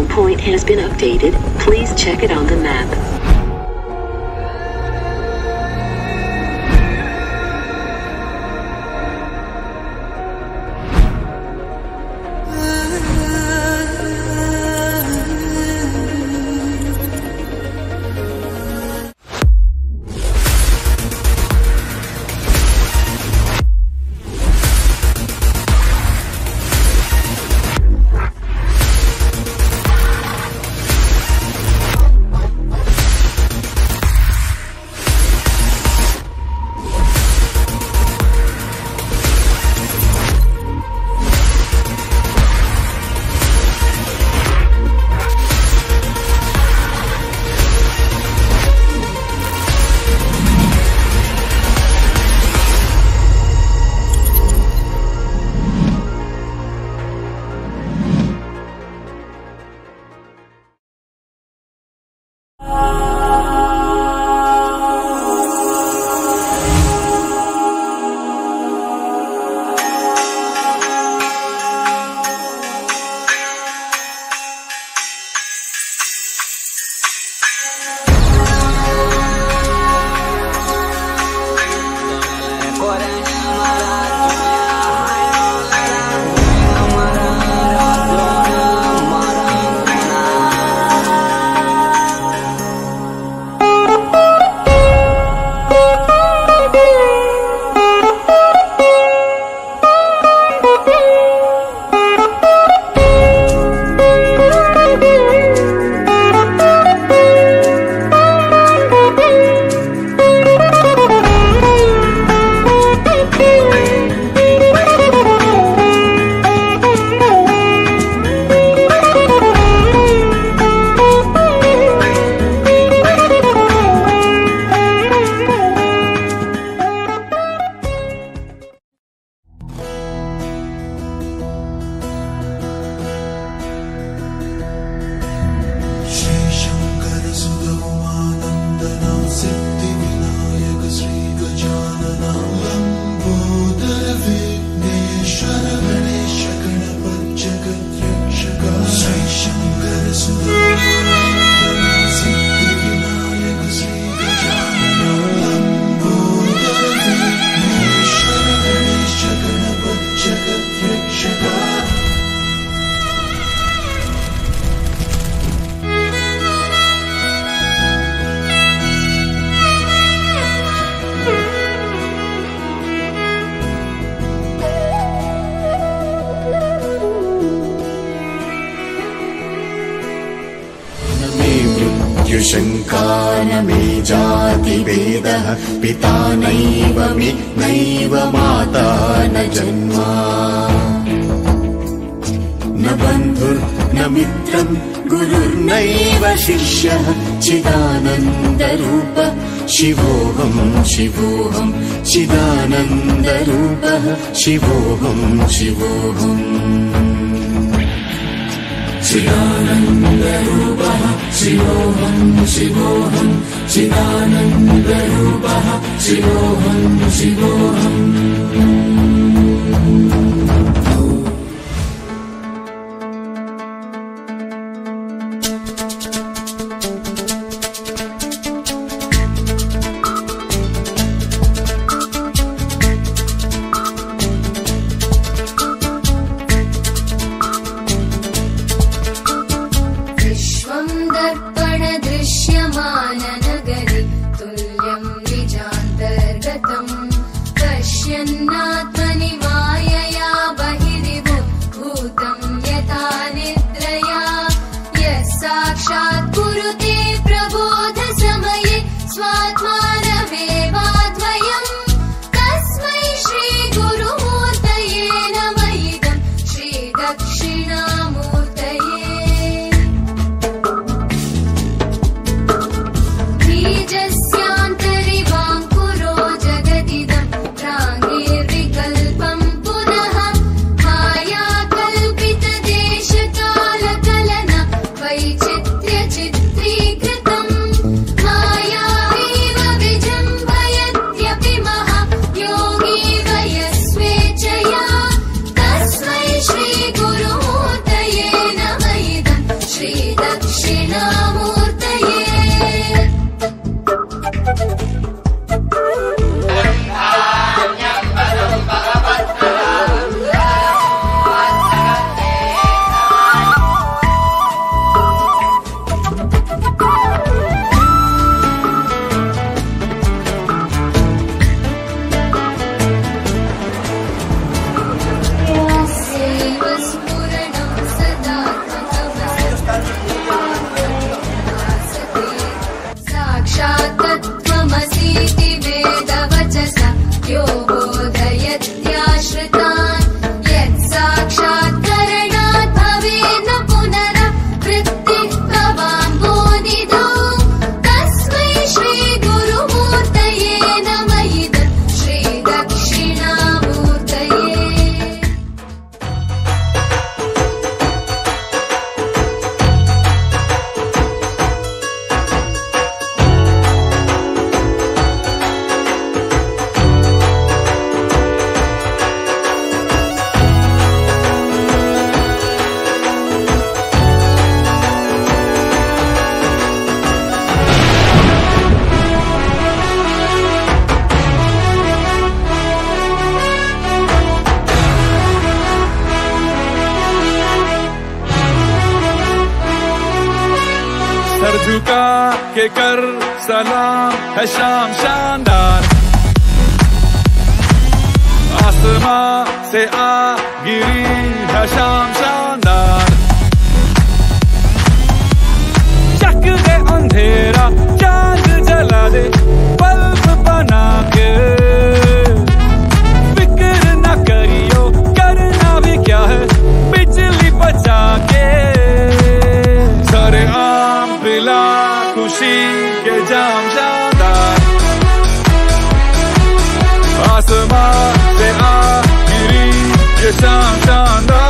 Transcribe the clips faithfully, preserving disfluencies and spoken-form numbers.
point has been updated. Please check it on the map. शङ्का न मे जातिभेदः पिता नैव मे नैव माता न जन्मा न बन्धुर्न मित्रं गुरुर्नैव शिष्यः चिदानन्दरूप शिवोऽहं शिवोऽहं चिदानन्दरूपः शिवोऽहं शिवोऽहम् चिदानन्दरूपः शिवोऽहं शिवोऽहं चिदानन्दरूपः शिवोऽहं शिवोऽहम् तुल्यं निजान्तर्गतं पश्यन्नात्मनि सर झुका के कर सलाम है शाम शानदार, आसमां से आ गिरी है शाम शानदार। चक दे अंधेरा चांद जला दे बल्ब बना के, फिक्र न करियो करना भी क्या है बिजली बचा के। सारे आम पिला खुशी के जाम शानदार, आसमां से आ गिरी ये शाम शानदार।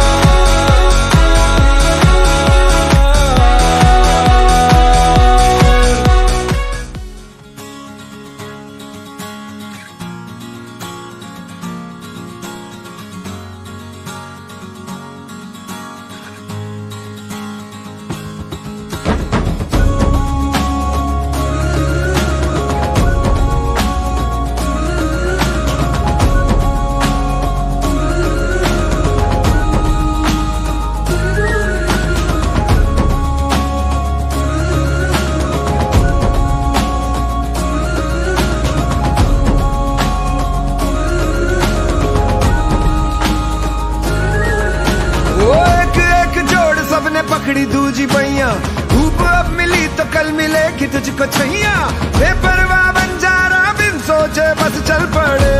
पकड़ी दूजी बैया, धूप अब मिली तो कल मिलेगी तुझको छैया। बेपरवाह बंजारा बिन सोचे बस चल पड़े,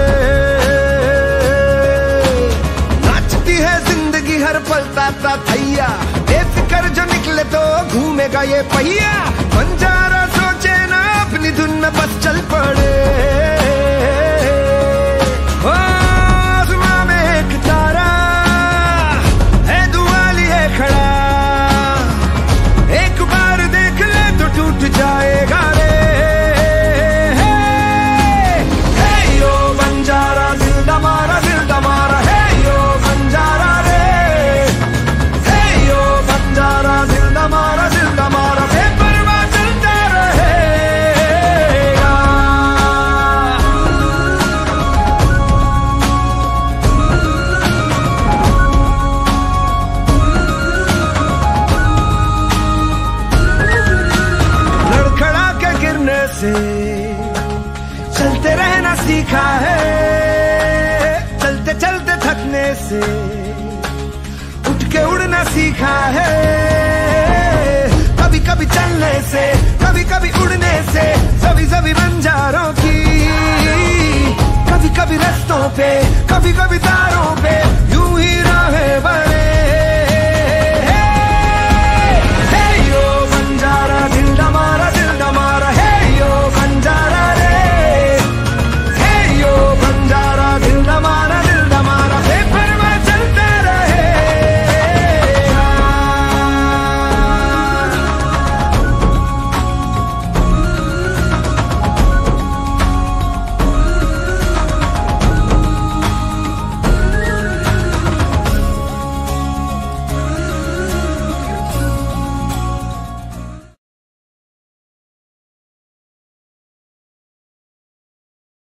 नाचती है जिंदगी हर पल ताता थैया। बेफिक्र जो निकले तो घूमेगा ये पहिया, बंजारा सोचे ना अपनी धुन में बस चल पड़े। आसमां में एक तारा है दुआली है खड़ा, एक बार देख ले तो टूट जाएगा रे। हे, हे यो बंजारा दिल दमारा दिल दमारा, हे यो बंजारा रे। हे यो बंजारा दिल दमारा दिल दमारा, बेपरवाह चलता रहेगा। लड़खड़ा के गिरने से चलते रहना सीखा है, चलते चलते थकने से उठ के उड़ना सीखा है। कभी कभी चलने से कभी कभी उड़ने से सभी सभी बंजारों की, कभी कभी रास्तों पे कभी कभी तारों पे यूं ही राहें बन